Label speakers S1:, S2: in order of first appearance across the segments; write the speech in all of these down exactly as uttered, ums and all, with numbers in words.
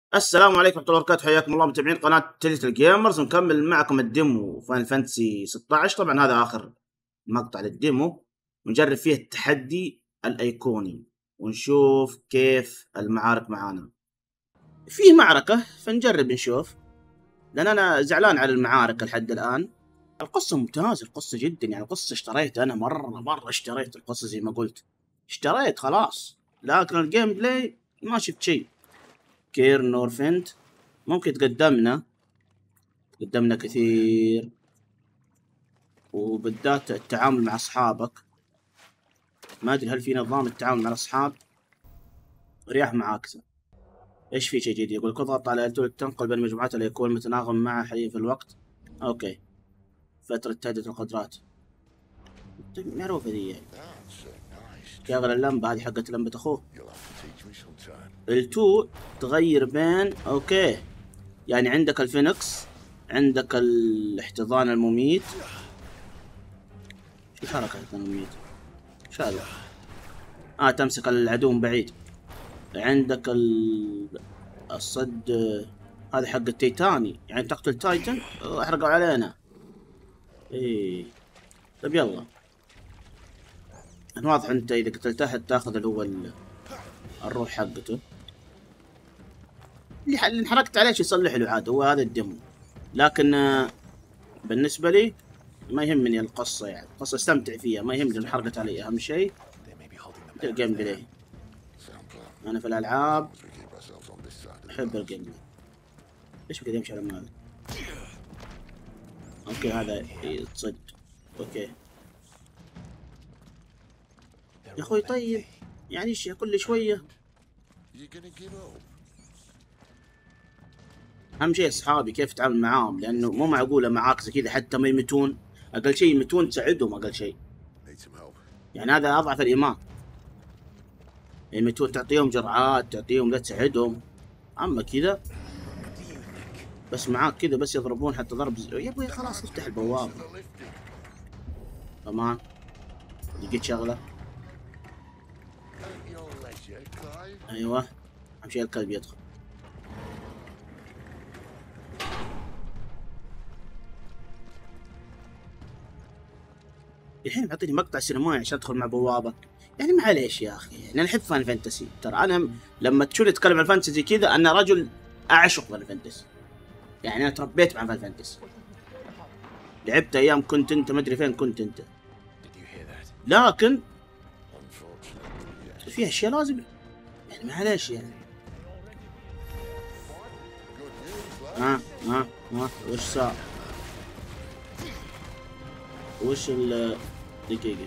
S1: السلام عليكم ورحمة الله وبركاته، حياكم الله متابعين قناة ديجيتال جيمرز، ونكمل معكم الديمو فاينل فانتسي ستة عشر. طبعا هذا آخر مقطع للديمو، ونجرب فيه التحدي الأيقوني ونشوف كيف المعارك معانا. فيه معركة فنجرب نشوف، لأن أنا زعلان على المعارك لحد الآن. القصة ممتازة، القصة جدا يعني القصة اشتريت أنا مرة مرة اشتريت القصة زي ما قلت، اشتريت خلاص، لكن الجيم بلاي ما شفت شيء. كير نورفنت ممكن تقدمنا قدمنا كثير، وبالذات التعامل مع أصحابك. ما أدري هل في نظام التعامل مع الأصحاب رياح معاكسة. إيش في شيء جديد؟ يقول اضغط على التول تنقل بين مجموعات اللي يكون متناغم مع حي في الوقت. أوكي، فترة تهدئة القدرات معروفة ذي يعني. شغل اللمبة، هذه حقت لمبة أخوه. التو تغير بين، أوكي يعني عندك الفينكس، عندك الاحتضان المميت. شو الحركة المميت؟ شو هذا؟ آه تمسك العدو من بعيد. عندك الصد، هذا حق التيتاني يعني تقتل تايتن. احرقوا علينا. ايه طيب يلا، واضح انت اذا قتلته تاخذ اللي هو الروح حقته. اللي اللي انحرقت عليه شو يصلح له عاد، هو هذا الدمو. لكن بالنسبه لي ما يهمني القصه، يعني القصه استمتع فيها، ما يهمني انحرقت علي. اهم شيء الجيم بلاي. انا في الالعاب احب الجيم بلاي. ليش بقدر يمشي على ماله؟ اوكي هذا يتصد. اوكي يا اخوي، طيب يعني ايش كل شويه؟ اهم شيء اصحابي كيف تتعامل معاهم، لانه مو معقوله معاك زي كذا حتى ما يموتون. اقل شيء يموتون تساعدهم، اقل شيء يعني هذا اضعف الايمان. يموتون تعطيهم جرعات، تعطيهم لا تساعدهم. اما كذا بس معاك كذا بس يضربون حتى ضرب ز... يا ابوي خلاص افتح البوابه. تمام لقيت شغله. ايوه اهم شيء الكلب يدخل. الحين بعطيني مقطع سينمائي عشان ادخل مع بوابه، يعني معليش يا اخي. يعني انا احب فان فانتسي، ترى انا لما تشوفني اتكلم عن فانتسي زي كذا انا رجل اعشق فان فانتسي. يعني انا تربيت مع فان فانتسي، لعبت ايام كنت انت ما ادري فين كنت انت. لكن في اشياء لازم يعني معليش يعني. ها ها ها وش صار؟ وش ال دقيقة،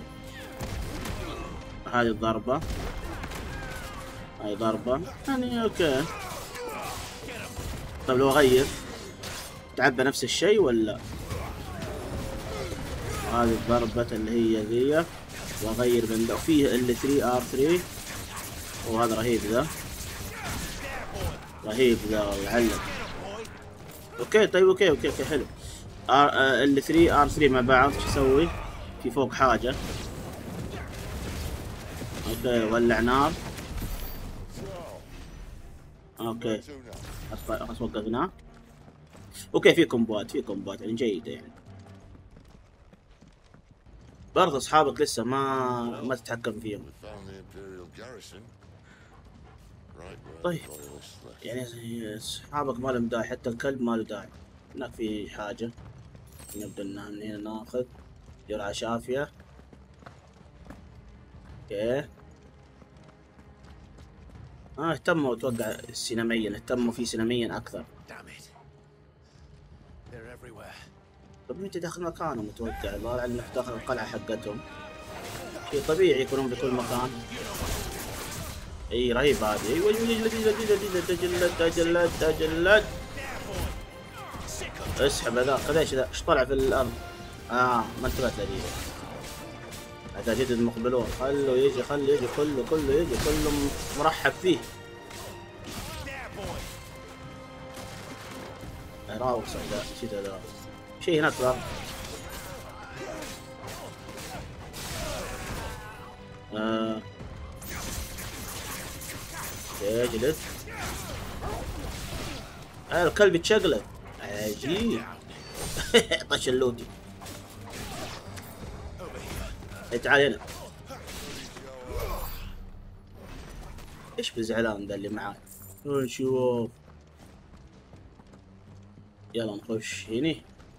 S1: هذه الضربة، هاي ضربة يعني اوكي. طيب لو اغير تعبى نفس الشيء ولا؟ هذه الضربة اللي هي ذي، واغير من ده. وفيه ال ثري ار ثري، وهذا رهيب ذا، رهيب ذا يعلم. اوكي طيب اوكي اوكي اوكي حلو. ال ثري ار ثري مع بعض شو اسوي؟ في فوق حاجة. اوكي ولع نار. اوكي خلاص وقفناه. اوكي في كومبوات، في كومبوات يعني جيدة يعني. برضه اصحابك لسه ما ما تتحكم فيهم. طيب يعني اصحابك ما لهم داعي، حتى الكلب ما له داعي. هناك في حاجة نبدأ من هنا ناخذ جرعة شافية. اوكي اه اهتموا اتوقع سينميا، اهتموا فيه سينميا اكثر. طب انت داخل مكانهم متوقع، الله على انك داخل القلعة حقتهم، شيء طبيعي يكونون في كل مكان. اي رهيب هذه. ايوه تجلد تجلد تجلد تجلد تجلد. اسحب هذاك. هذا ايش ذا؟ ايش طلع في الارض؟ اه ما انتبهت لذي. هذا جدد مقبلون، خلوا يجي خلوا يجي كله كله يجي كله مرحب فيه. راوس هذا نسيت هذا شيء هناك في الارض. آه. اجلس الكلب يتشقلب عجيب. طش اللوتي. تعال هنا. ايش بزعلان ذا اللي معاه؟ نشوف. يلا نخش هني.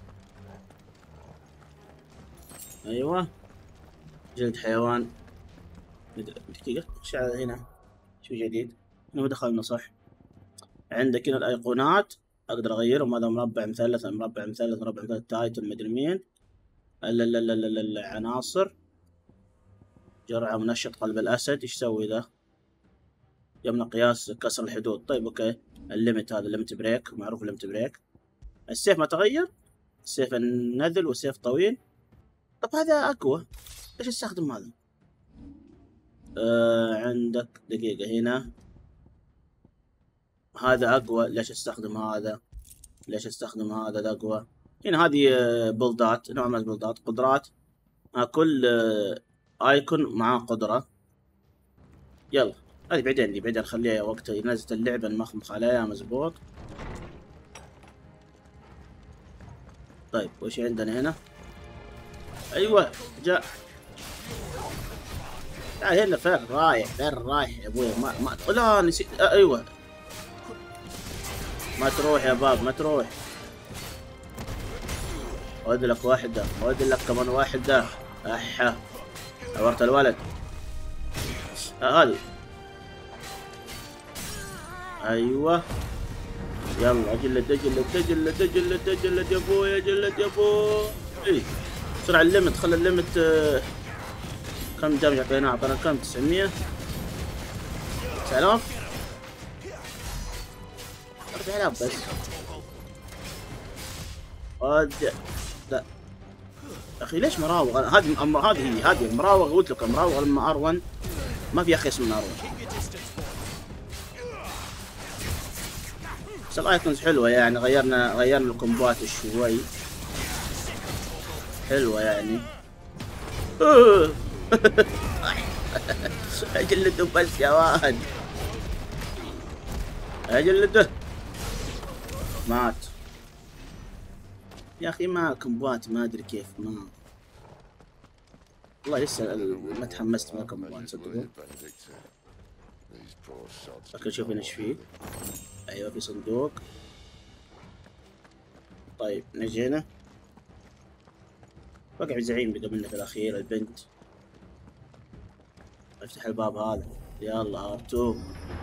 S1: ايوه جلد حيوان. دقيقة خش على هنا. شو جديد؟ هنا ما دخلنا صح. عندك هنا الايقونات اقدر اغيرهم. هذا مربع مثلث مربع مثلث مربع مثلث تايتل مدري مين. لا لا لا لا لا العناصر. جرعة منشط قلب الاسد. ايش يسوي ذا؟ يمنع قياس كسر الحدود. طيب اوكي. الليمت هذا الليمت بريك معروف. الليمت بريك. السيف ما تغير. السيف النذل وسيف طويل. طب هذا اقوى. ايش استخدم هذا؟ آه عندك دقيقة هنا. هذا اقوى. ليش استخدم هذا؟ ليش استخدم هذا؟ ده اقوى. هنا هذه بلدات نوع من البلدات قدرات. آه كل آه ايكون معاه قدرة. يلا هذه بعدين دي بعدين خليها وقت نزلت اللعبة نمخمخ عليها مزبوط. طيب وش عندنا هنا؟ ايوه جاء. تعال هنا. فين رايح؟ فين رايح يا ابوي؟ ما ما لا نسيت. آه ايوه ما تروح يا باب ما تروح. خذ لك واحدة. خذ لك كمان واحدة. احا عورت الولد. آه هذه. ايوه يلا جلد جلد جلد جلد جلد يا ابوي جلد يا ابوي. ايه بسرعة الليمت. خلي الليمت. آه كم دمج اعطيناه؟ اعطينا كم؟ تسعمية. تسعة آلاف. أربعة آلاف بس. خذ. لا اخي ليش مراوغ؟ هذه هذه هي هذه المراوغ. قلت لك المراوغ لما ار واحد ما في اخيس من ار واحد. بس الايكونز حلوه يعني. غيرنا غيرنا الكومبات شوي. حلوه يعني. اجلده بس يا واحد. اجلده. مات يا اخي. ما كومبات ما ادري كيف. ما والله لسه ما تحمست. ما كومبات صدقوا. لكن شوف هنا ايش فيه. ايوه في صندوق. طيب نجي هنا. وقع زعيم بقى منه في الاخير البنت. افتح الباب هذا. يلا ار تو.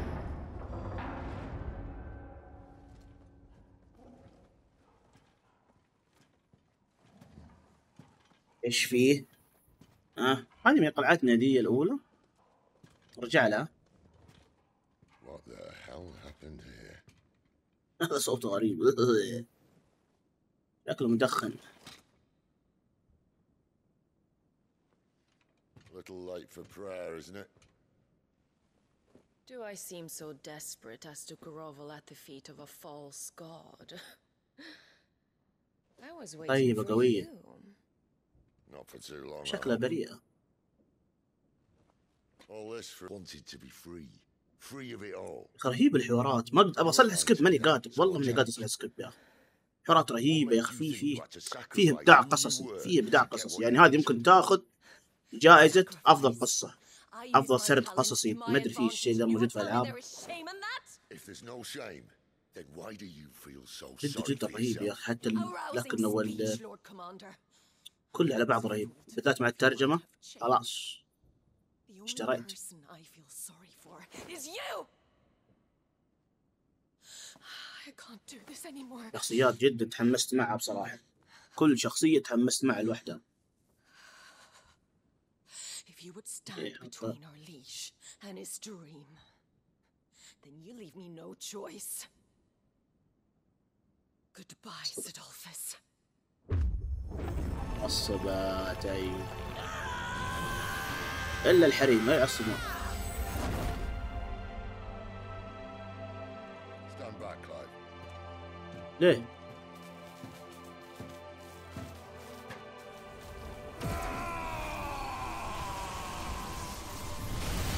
S1: ايش فيه؟ اه هذه من قلعتنا دي الاولى. رجع لها. هذا صوته غريب. شكله مدخن.
S2: Little late for prayer, isn't it?
S3: Do I seem so desperate as to grovel at the feet of a false god? I was waiting
S1: طيبة
S3: for
S1: قوية.
S2: Not for too long.
S1: شكلها بريئة.
S2: All this for wanted to be free. Free of it all.
S1: رهيب الحوارات. ما ابى اصلح سكيب ماني قادر. والله ماني قادر اصلح سكيب يا اخي. حوارات رهيبة يا اخي. فيه فيه فيه ابداع قصصي. فيه ابداع قصصي يعني. هذه ممكن تاخذ جائزة افضل قصة. افضل سرد قصصي. ما ادري فيه الشيء ذا موجود في الالعاب. جدا جدا رهيب يا اخي. حتى لكن اول كله على بعض رهيب. بالذات مع الترجمة. خلاص اشتريت. شخصيات جدا تحمست معها بصراحة. كل شخصية تحمست معها لوحدها.
S3: If you would stand between our leash and his dream, then you leave me no choice. Goodbye, Sidolphus.
S1: عصبات أيوه. إلا الحريم ما يعصبون. ليه؟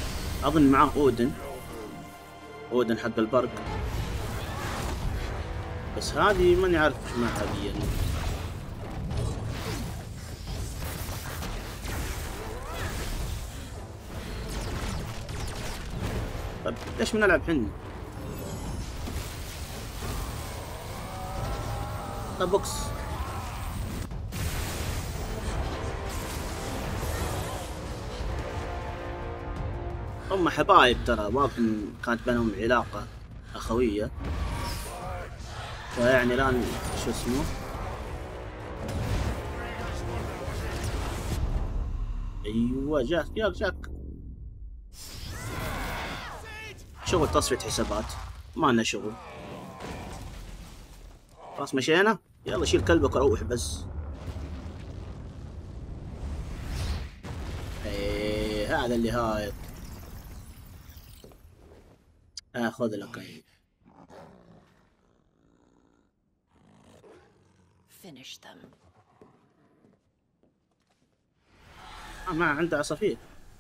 S1: أظن معاه أودن. أودن حق البرق. بس هذه ماني عارف ايش معها هذه يعني. طيب ليش ما نلعب حنا؟ طيب بوكس. هم حبايب ترى، واضح كانت بينهم علاقة أخوية، فيعني الآن شو اسمه أيوة جاك جاك جاك شغل تصفية حسابات، ما لنا شغل. خلاص مشينا، يلا شيل كلبك وروح بس. ايه هذا اللي هايط. اخذ لك ايه.
S3: Finish them.
S1: آه ما عنده عصافير.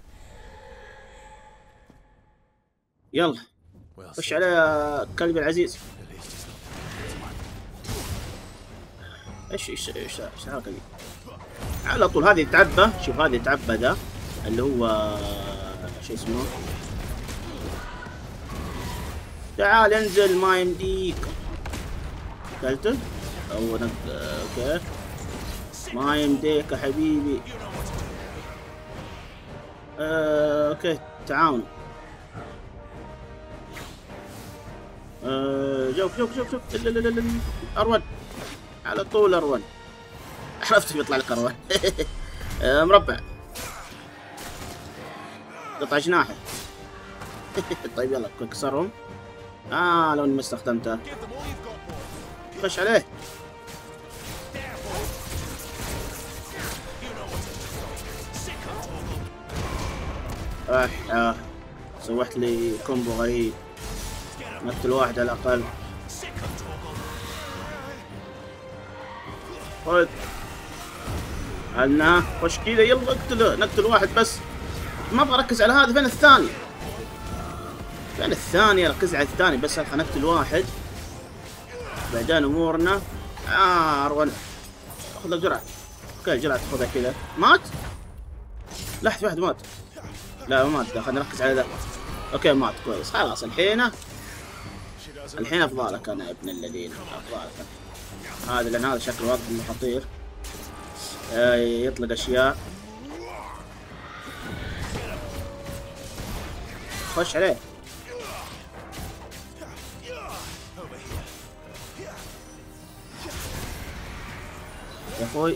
S1: يلا خش عليه يا كلبي العزيز. ايش ايش ايش ايش هذا كذي على طول؟ هذه تعبى، شوف هذه تعبى ذا اللي هو شو اسمه. تعال انزل ما يمديك. قلته او نق... اوكي ما يمديك يا حبيبي. آه... اوكي تعاون. آه... شوف شوف شوف شوف اروان على طول اروان. عرفت بيطلع لك اروان. آه مربع قطع جناحه. طيب يلا كسرهم. اه لو اني ما استخدمته. خش عليه. آه آه سوحت لي كومبو غريب. نقتل واحد على الاقل. خذ عنا خش كذا يلا اقتله. نقتل واحد بس، ما ابغى اركز على هذا. فين الثاني؟ فين الثاني؟ ركز على الثاني بس. خلينا نقتل واحد بعدين امورنا. اه اروان خذ لك جرعه. اوكي الجرعه تاخذها كذا. مات؟ لا في واحد مات. لا ما مات. خلينا نركز على ذا. اوكي مات كويس. خلاص الحين الحين افضلك انا يا ابن الذين. افضلك هذا لان هذا شكله واضح انه خطير. آه يطلق اشياء. خش عليه. يا اخوي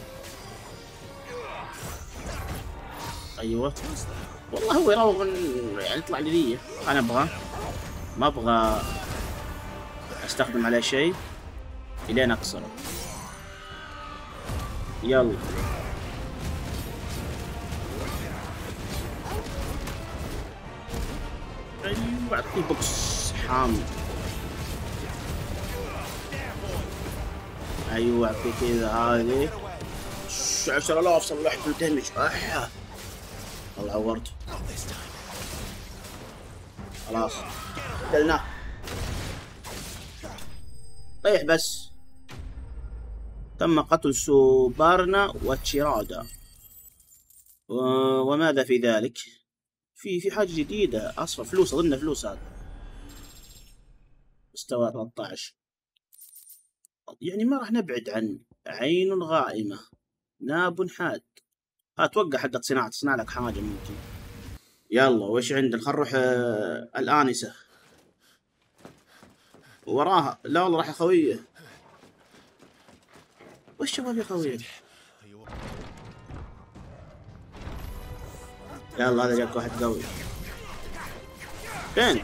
S1: ايوه والله هو يراوغ يعني يطلع لي ليه. انا ابغى ما ابغى استخدم عليه شيء الين اكسره. يلا ايوه اعطيه بوكس حامي. ايوه اعطيه كذا. هذه عشرة آلاف صلحت الدمج. احا والله عورته. خلاص قتلناه. طيح بس. تم قتل سوبارنا وتشيرادا. و... وماذا في ذلك؟ في في حاجة جديدة أصفر فلوس. أظن فلوس. هذا مستوى ثلاثة عشر. يعني ما راح نبعد عن عين غائمة ناب حاد. أتوقع حقت صناعة تصنع لك حاجة ممكن. يلا وش عندنا؟ خل نروح آه الآنسة وراها. لا والله راح خويه. وش شباب يا خويه؟ يلا هذا جاك واحد قوي. فين؟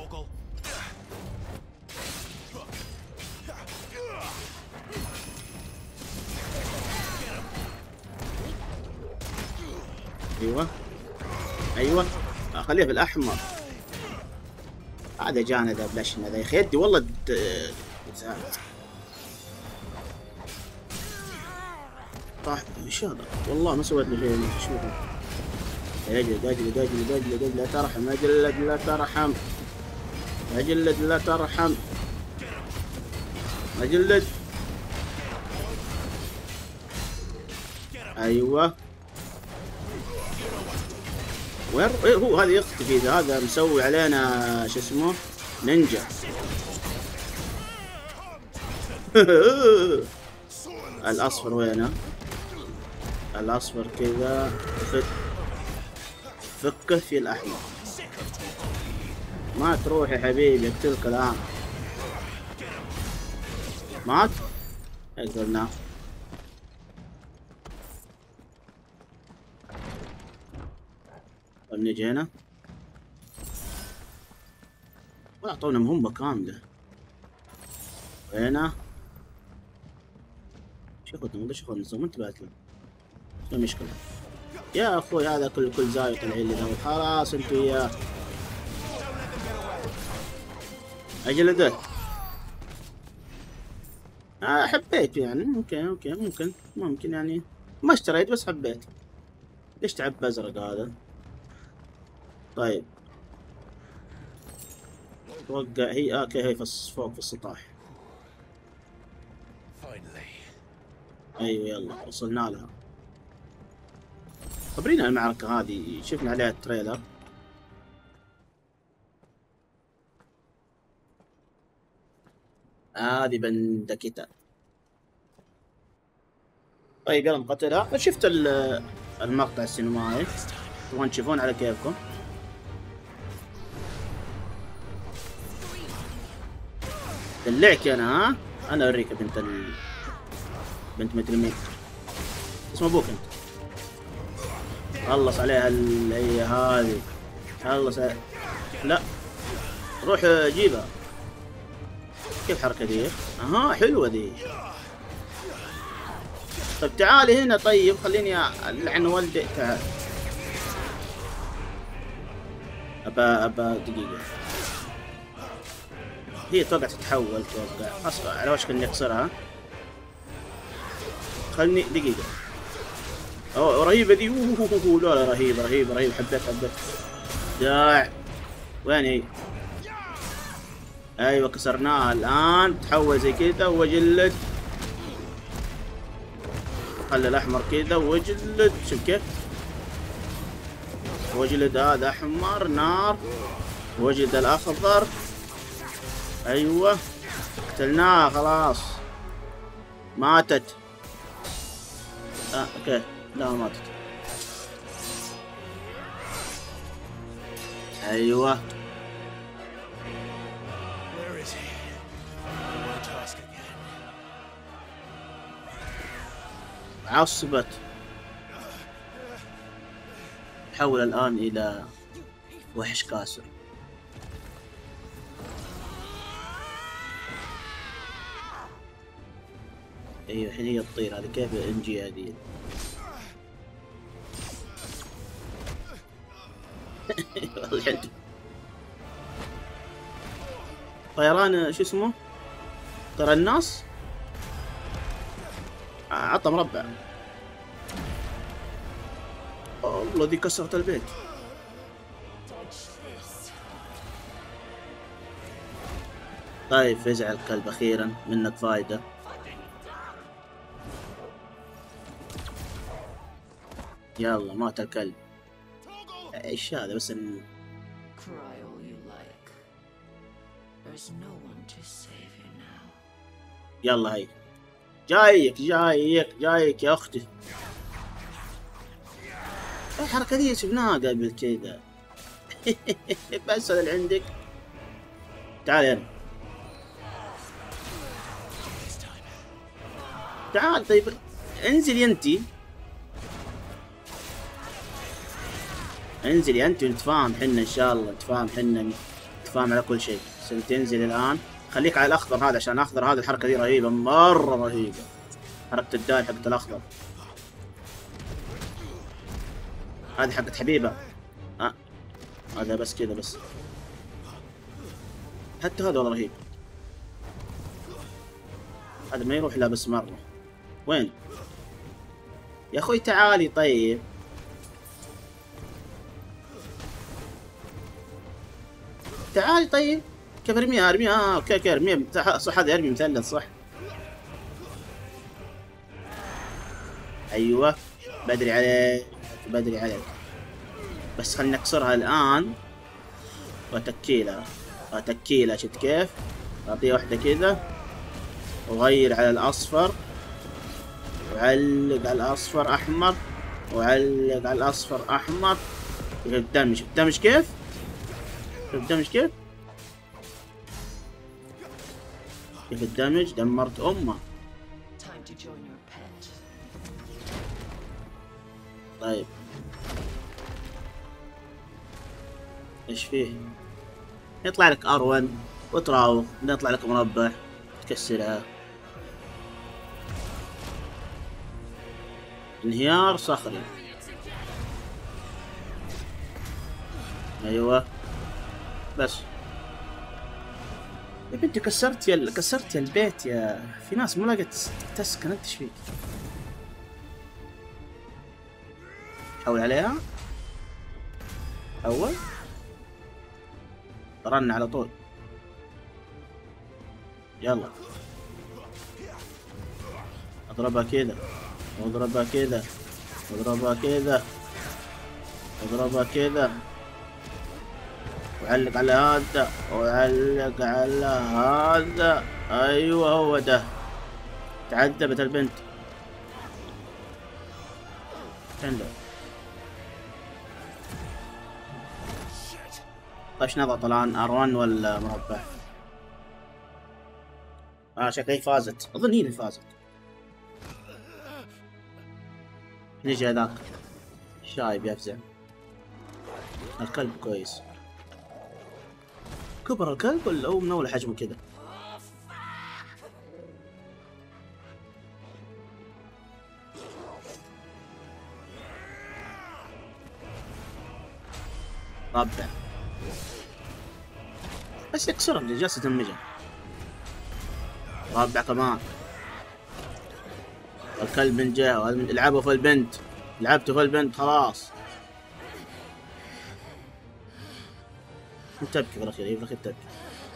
S1: ايوه ايوه خليه في الاحمر. هذا جانا ذا بلاشنا ذا يا اخي. يدي والله طاح. ايش هذا؟ والله ما سويت لي شيء. شوفوا اجلد اجلد اجلد اجلد اجلد لا ترحم. اجلد لا ترحم. اجلد لا ترحم. اجلد. ايوه وين إيه هو؟ هذا يختفي اذا هذا مسوي علينا شو اسمه نينجا. الاصفر وينه؟ الاصفر كذا فك فكه في الاحمر. ما تروح يا حبيبي اقتلك الان. مات؟ قدرنا. طيب نجي هنا. اعطونا مهمة كاملة. هنا شو اخذنا؟ وش اخذنا؟ ما انتبهت له. شو المشكلة؟ يا اخوي هذا كل كل زاوية طلعين لي ذا. خلاص انتوا وياه. اجلده. آه حبيت يعني. ممكن اوكي ممكن ممكن يعني ما اشتريت بس حبيت. ليش تعب ازرق هذا؟ طيب اتوقع هي اوكي هي فوق في السطح. ايوه يلا وصلنا لها. خبرينا المعركة هذه شفنا عليها التريلر. هذه بندكيتا. طيب يلا نقتلها. شفت المقطع السينمائي تبغون تشوفون على كيفكم. دلعك انا ها. انا اوريك بنت ال... بنت مدري مين اسمه ابوك انت. خلص عليها ال... هي هذه. خلص عليها. لا روح جيبها. كيف الحركة دي؟ اها حلوة دي. طيب تعالي هنا. طيب خليني العن والدي. تعال. ابا ابا دقيقة. هي توقع تتحول توقع اصبر على وشك اني اكسرها. خلني دقيقة. اوه رهيبة دي. اوه لا لا رهيبة رهيبة رهيبة. حبيت حبيت. داع وين هي؟ ايوه كسرناها الان. تحول زي كذا واجلد. خلي الاحمر كذا واجلد. شوف كيف واجلد. هذا احمر نار. واجلد الاخضر. ايوه قتلناها خلاص. ماتت. آه اوكي لا ما ماتت. ايوه عصبت. تحول الآن إلى وحش كاسر. ايوه الحين هي تطير. هذه كيف انجي هذه؟ طيران شو اسمه؟ ترى الناس عطى مربع. والله دي كسرت البيت. طيب فزع الكلب اخيرا منك فايدة. يلا مات الكلب. ايش هذا بس ال... يلا هاي جايك جايك جايك يا اختي. الحركة دي شفناها قبل كذا. بس اللي عندك. تعال هنا. تعال طيب انزلي انتي. انزلي انتي ونتفاهم حنا ان شاء الله. نتفاهم حنا نتفاهم على كل شيء. بس انت انزلي الان. خليك على الاخضر هذا عشان الاخضر هذا الحركة دي رهيبة مرة رهيبة. حركة الدال حقت الاخضر. هذه حقت حبيبة. ها هذا بس كذا بس. حتى هذا والله رهيب. هذا ما يروح لا بس مرة. وين يا اخوي؟ تعالي طيب. تعالي طيب. كيف ارميها؟ ارميها. اه اوكي اوكي ارميها صح. هذا ارمي مثلث صح. ايوه بدري عليك بدري عليك، بس خلينا نكسرها الان واتكيلها واتكيلها. شفت كيف؟ اعطيه واحدة كذا وغير على الاصفر وعلق على الاصفر احمر وعلق على الاصفر احمر. شوف الدمج، شوف الدمج كيف؟ شوف الدمج كيف؟ شوف الدمج، دمرت امه.
S3: Time to join your pet.
S1: طيب ايش فيه؟ يطلع لك ار واحد وتراوغ، يطلع لك مربع تكسرها. انهيار صخري. ايوه بس يا بنتي كسرت يا كسرت يا البيت يا في ناس مو لاقت تسكن. انت ايش فيك؟ حول عليها اول رن على طول. يلا اضربها كذا واضربها كذا واضربها كذا واضربها كذا وعلق على هذا وعلق على هذا. ايوه هو ده. تعذبت البنت. عنده. طيب ايش نضغط الان؟ ار واحد ولا مربع؟ اه شكلها فازت، اظن هي اللي فازت. نجي هذاك شايب يفزع. الكلب كويس. كبر الكلب ولا هو من اول حجمه كذا؟ ربع بس يكسرها اللي جالس يدمجها. ربع كمان. الكلب من جهه وهذا من العبوا في البنت. لعبته في البنت خلاص. تبكي في الاخير، في الاخير تبكي.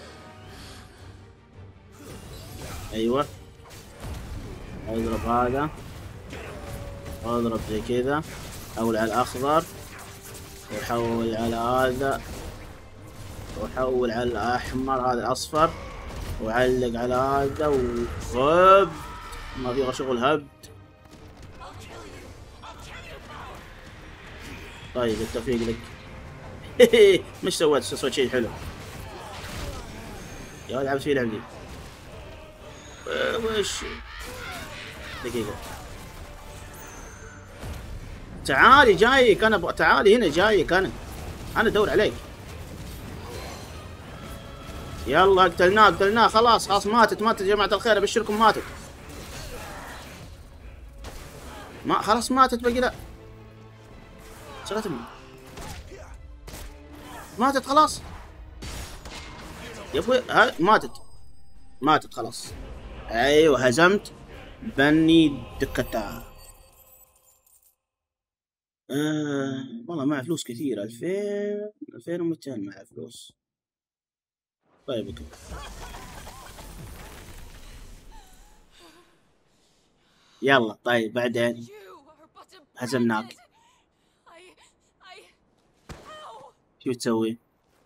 S1: ايوه اضرب هذا واضرب زي كذا، حول على الاخضر وحول على هذا وحول على الاحمر، هذا الاصفر وعلق على هذا وهب. ما في شغل هبد. طيب التوفيق لك. مش سويت سويت شيء حلو يا ولد. عبس فيه لعبي. وش دقيقة تعالي جايك انا ب... تعالي هنا جايك انا انا ادور عليك. يلا قتلناه قتلناه خلاص خلاص. ماتت ماتت يا جماعة الخير، ابشركم ماتت. ما خلاص ماتت باقي لا سرتني. ماتت خلاص يا ابوي. ها ماتت ماتت خلاص. ايوه هزمت بني دكتا. آه والله معي فلوس كثير. ألفين ألفين ومئتين معي فلوس. طيب اوكي. يلا طيب بعدين هزمناك. شو تسوي؟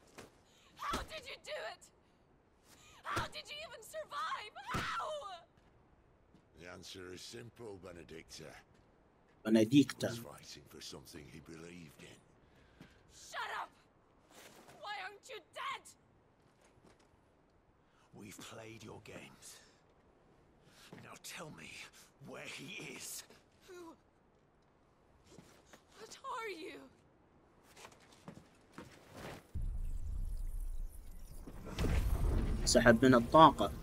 S2: The answer is simple, Benedicta.
S1: Benedicta.
S2: He was fighting for something he believed in.
S3: Shut up! Why aren't you dead?
S4: We've played your games. Now tell me where he is.
S3: Who? What are you?
S1: سحب من الطاقة.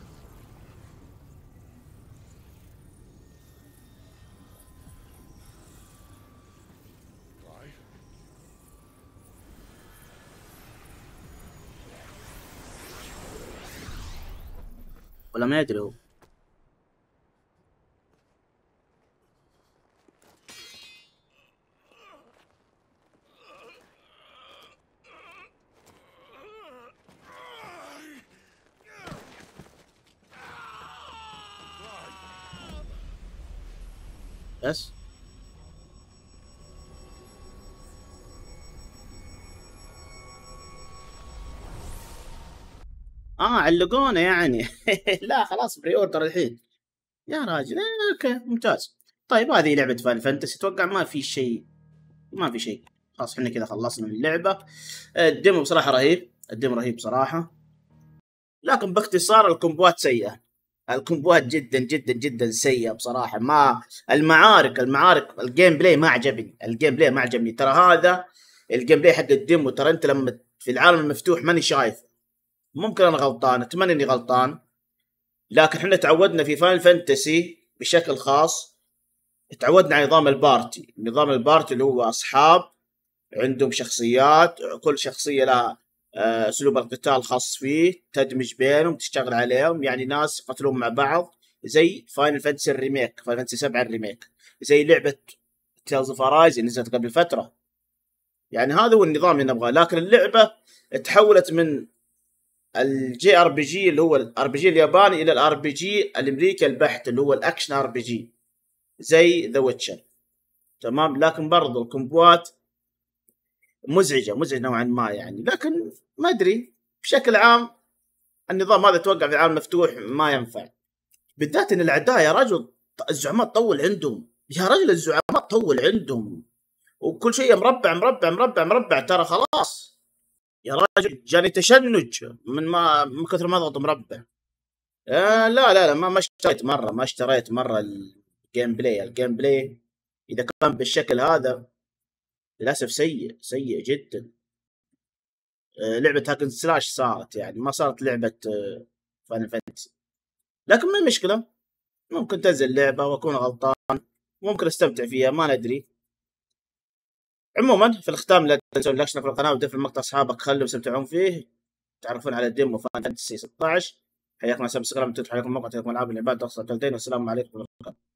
S1: ولا ما يدري هو. بس اه علقونا يعني. لا خلاص بري اوردر الحين يا راجل. آه اوكي ممتاز. طيب هذه لعبة فاينل فانتسي، اتوقع ما في شيء، ما في شيء، خلاص احنا كذا خلصنا من اللعبة. الديمو بصراحة رهيب، الديمو رهيب بصراحة، لكن باختصار الكومبوات سيئة، الكومبوات جدا جدا جدا سيئة بصراحة. ما المعارك المعارك الجيم بلاي ما عجبني، الجيم بلاي ما عجبني ترى. هذا الجيم بلاي حق الديمو ترى انت لما في العالم المفتوح ماني شايف، ممكن انا غلطان، اتمنى اني غلطان، لكن احنا تعودنا في فاينل فانتسي بشكل خاص، تعودنا على نظام البارتي. نظام البارتي اللي هو اصحاب عندهم شخصيات، كل شخصية لها اسلوب القتال خاص فيه، تدمج بينهم، تشتغل عليهم، يعني ناس يقتلون مع بعض زي فاينل فانتسي الريميك، فاينل فانتسي سبعة الريميك، زي لعبة تيلز اوف ارايز نزلت قبل فترة. يعني هذا هو النظام اللي نبغاه، لكن اللعبة تحولت من الجي ار بي جي اللي هو الار بي جي الياباني الى الار بي جي الامريكي البحت اللي هو الاكشن ار بي جي زي ذا ويتشر. تمام، لكن برضو الكومبوات مزعجة مزعجة نوعا ما يعني، لكن ما ادري بشكل عام النظام هذا توقع في العالم مفتوح ما ينفع، بالذات ان الاعداء يا رجل الزعماء طول عندهم، يا رجل الزعماء طول عندهم وكل شيء مربع مربع مربع مربع، ترى خلاص يا راجل جاني تشنج من ما من كثر ما ضغط مربع. آه لا لا لا ما ما اشتريت مره، ما اشتريت مره الجيم بلاي. الجيم بلاي اذا كان بالشكل هذا للاسف سيء سيء جدا. آه لعبه هاكن سلاش صارت، يعني ما صارت لعبه آه فاينل فانتسي، لكن ما مشكله، ممكن تنزل لعبه واكون غلطان، ممكن استمتع فيها ما ندري. عموما في الختام لا تنسوا اللايك في القناه وتضيف المقطع اصحابك خلوا يستمتعون فيه، تعرفون على الديمو فاينل فانتسي ستة عشر. حياكم على سبسكرايب، تفتحوا عليكم الموقع، تلكم العاب العباد، تخسر تلتين، والسلام عليكم ورحمه الله.